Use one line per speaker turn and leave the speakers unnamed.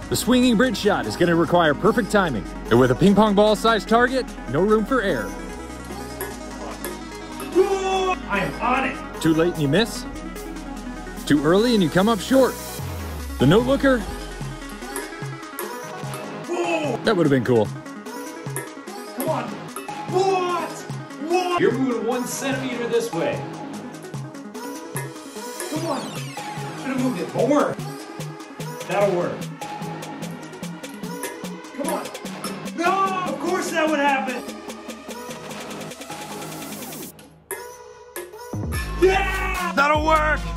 The swinging bridge shot is going to require perfect timing. And with a ping pong ball sized target, no room for error.
I am on it.
Too late and you miss. Too early and you come up short. The no looker. That would have been cool.
Come on. What?
You're moving 1 centimeter this way.
Come on. Should have moved it more. That'll work. Come on. No, of course that would happen. Yeah!
That'll work!